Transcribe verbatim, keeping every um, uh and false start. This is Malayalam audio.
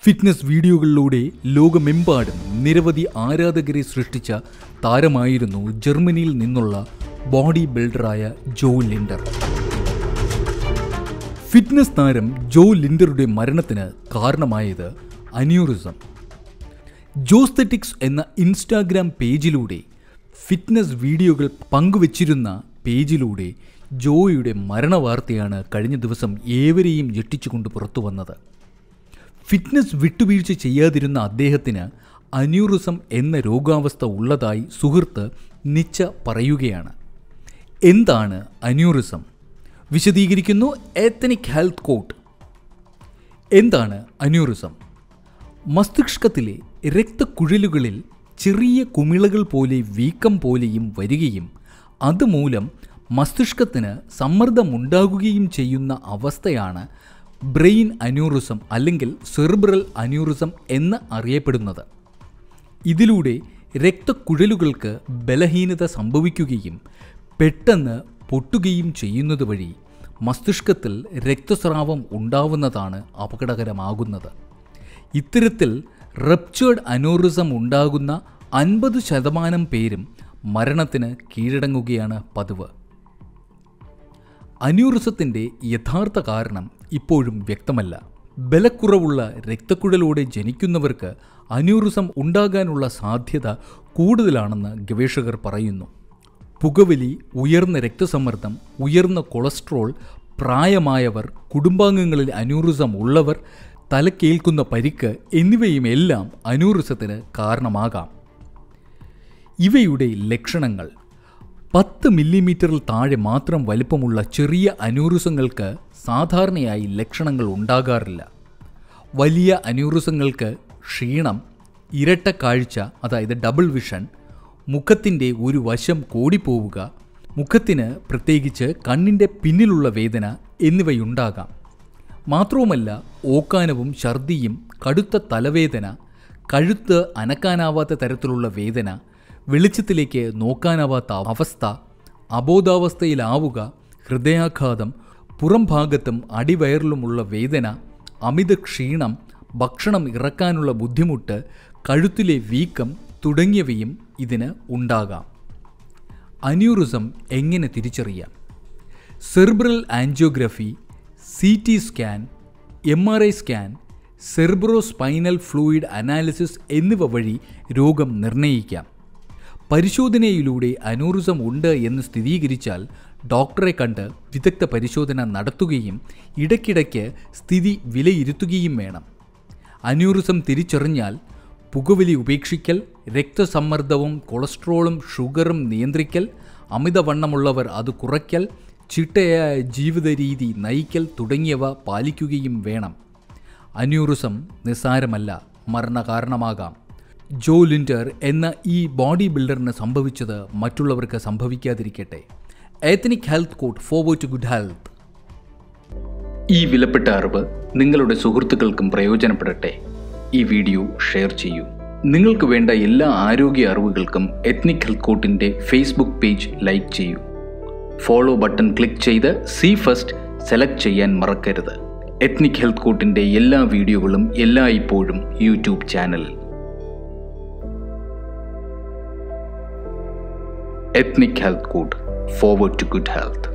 ഫിറ്റ്നസ് വീഡിയോകളിലൂടെ ലോകമെമ്പാടും നിരവധി ആരാധകരെ സൃഷ്ടിച്ച താരമായിരുന്നു ജർമ്മനിയിൽ നിന്നുള്ള ബോഡി ബിൽഡറായ ജോ ലിൻഡർ. ഫിറ്റ്നസ് താരം ജോ ലിൻഡറുടെ മരണത്തിന് കാരണമായത് അന്യൂറിസം. ജോസ്തെറ്റിക്സ് എന്ന ഇൻസ്റ്റാഗ്രാം പേജിലൂടെ ഫിറ്റ്നസ് വീഡിയോകൾ പങ്കുവച്ചിരുന്ന പേജിലൂടെ ജോയുടെ മരണവാർത്തയാണ് കഴിഞ്ഞ ദിവസം ഏവരെയും ഞെട്ടിച്ചുകൊണ്ട് പുറത്തു വന്നത്. ഫിറ്റ്നസ് വിട്ടുവീഴ്ച ചെയ്യാതിരുന്ന അദ്ദേഹത്തിന് അന്യൂറിസം എന്ന രോഗാവസ്ഥ ഉള്ളതായി സുഹൃത്ത് നിച്ച പറയുകയാണ്. എന്താണ് അന്യൂറിസം? വിശദീകരിക്കുന്നു എത്നിക് ഹെൽത്ത് കോട്ട്. എന്താണ് അന്യൂറിസം? മസ്തിഷ്കത്തിലെ രക്തക്കുഴലുകളിൽ ചെറിയ കുമിളകൾ പോലെ വീക്കം പോലെയും വരികയും അതുമൂലം മസ്തിഷ്കത്തിന് സമ്മർദ്ദമുണ്ടാകുകയും ചെയ്യുന്ന അവസ്ഥയാണ് ബ്രെയിൻ അന്യൂറിസം അല്ലെങ്കിൽ സെറിബ്രൽ അന്യൂറിസം എന്ന് അറിയപ്പെടുന്നത്. ഇതിലൂടെ രക്തക്കുഴലുകൾക്ക് ബലഹീനത സംഭവിക്കുകയും പെട്ടെന്ന് പൊട്ടുകയും ചെയ്യുന്നത് വഴി മസ്തിഷ്കത്തിൽ രക്തസ്രാവം ഉണ്ടാവുന്നതാണ് അപകടകരമാകുന്നത്. ഇത്തരത്തിൽ റപ്ചേർഡ് അന്യൂറിസം ഉണ്ടാകുന്ന അൻപത് ശതമാനം പേരും മരണത്തിന് കീഴടങ്ങുകയാണ് പതിവ്. അന്യൂറിസത്തിൻ്റെ യഥാർത്ഥ കാരണം ഇപ്പോഴും വ്യക്തമല്ല. ബലക്കുറവുള്ള രക്തക്കുഴലോടെ ജനിക്കുന്നവർക്ക് അന്യൂറിസം ഉണ്ടാകാനുള്ള സാധ്യത കൂടുതലാണെന്ന് ഗവേഷകർ പറയുന്നു. പുകവലി, ഉയർന്ന രക്തസമ്മർദ്ദം, ഉയർന്ന കൊളസ്ട്രോൾ, പ്രായമായവർ, കുടുംബാംഗങ്ങളിൽ അന്യൂറിസം ഉള്ളവർ, തലക്കേൽക്കുന്ന പരിക്ക് എന്നിവയുമെല്ലാം അന്യൂറിസത്തിന് കാരണമാകാം. ഇവയുടെ ലക്ഷണങ്ങൾ: പത്ത് മില്ലിമീറ്ററിൽ താഴെ മാത്രം വലിപ്പമുള്ള ചെറിയ അന്യൂറിസങ്ങൾക്ക് സാധാരണയായി ലക്ഷണങ്ങൾ ഉണ്ടാകാറില്ല. വലിയ അന്യൂറിസങ്ങൾക്ക് ക്ഷീണം, ഇരട്ട കാഴ്ച അതായത് ഡബിൾ വിഷൻ, മുഖത്തിൻ്റെ ഒരു വശം കോടിപ്പോവുക, മുഖത്തിന് പ്രത്യേകിച്ച് കണ്ണിൻ്റെ പിന്നിലുള്ള വേദന എന്നിവയുണ്ടാകാം. മാത്രവുമല്ല ഓക്കാനവും ഛർദിയും, കടുത്ത തലവേദന, കഴുത്ത് അനക്കാനാവാത്ത തരത്തിലുള്ള വേദന, വെളിച്ചത്തിലേക്ക് നോക്കാനാവാത്ത അവസ്ഥ, അബോധാവസ്ഥയിലാവുക, ഹൃദയാഘാതം, പുറം ഭാഗത്തും അടിവയറിലുമുള്ള വേദന, അമിത ക്ഷീണം, ഭക്ഷണം ഇറക്കാനുള്ള ബുദ്ധിമുട്ട്, കഴുത്തിലെ വീക്കം തുടങ്ങിയവയും ഇതിന് ഉണ്ടാകാം. അന്യൂറിസം എങ്ങനെ തിരിച്ചറിയാം? Cerebral angiography, C T scan, M R I scan, cerebrospinal fluid analysis എന്നിവ വഴി രോഗം നിർണ്ണയിക്കാം. പരിശോധനയിലൂടെ അന്യൂറിസം ഉണ്ട് എന്ന് സ്ഥിരീകരിച്ചാൽ ഡോക്ടറെ കണ്ട് വിദഗ്ധ പരിശോധന നടത്തുകയും ഇടയ്ക്കിടയ്ക്ക് സ്ഥിതി വിലയിരുത്തുകയും വേണം. അന്യൂറിസം തിരിച്ചറിഞ്ഞാൽ പുകവലി ഉപേക്ഷിക്കൽ, രക്തസമ്മർദ്ദവും കൊളസ്ട്രോളും ഷുഗറും നിയന്ത്രിക്കൽ, അമിതവണ്ണമുള്ളവർ അത് കുറയ്ക്കൽ, ചിട്ടയായ ജീവിത രീതി നയിക്കൽ തുടങ്ങിയവ പാലിക്കുകയും വേണം. അന്യൂറിസം നിസ്സാരമല്ല, മരണകാരണമാകാം. ജോ ലിൻഡർ എന്ന ഈ ബോഡി ബിൽഡറിന് സംഭവിച്ചത് മറ്റുള്ളവർക്ക് സംഭവിക്കാതിരിക്കട്ടെ. Ethnic health court, forward to good health. ഈ വിലപ്പെട്ട അറിവ് നിങ്ങളുടെ സുഹൃത്തുക്കൾക്കും പ്രയോജനപ്പെടട്ടെ. ഈ വീഡിയോ ഷെയർ ചെയ്യൂ. നിങ്ങൾക്ക് വേണ്ട എല്ലാ ആരോഗ്യ അറിവുകൾക്കും എത്നിക് ഹെൽത്ത് കോട്ടിൻ്റെ ഫേസ്ബുക്ക് പേജ് ലൈക്ക് ചെയ്യൂ. ഫോളോ ബട്ടൺ ക്ലിക്ക് ചെയ്ത് സി ഫസ്റ്റ് സെലക്ട് ചെയ്യാൻ മറക്കരുത്. എത്നിക് ഹെൽത്ത് കോട്ടിൻ്റെ എല്ലാ വീഡിയോകളും എല്ലായ്പ്പോഴും യൂട്യൂബ് ചാനലിൽ. Ethnic Health Code, forward to good health.